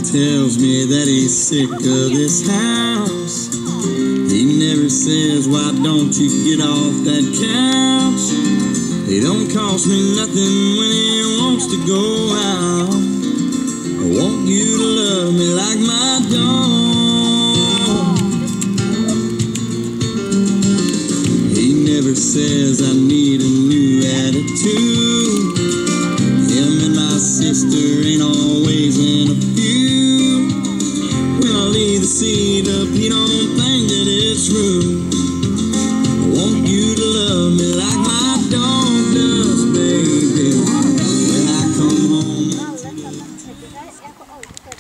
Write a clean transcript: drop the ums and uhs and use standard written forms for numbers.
tells me that he's sick of this house. He never says, why don't you get off that couch? It don't cost me nothing when he wants to go out. I want you to love me like my dog. He never says I need a new attitude. Him and my sister ain't always in a feud. When I leave the seat up, he don't think that it's rude. I want you to love me like my dog does, baby. When I come home.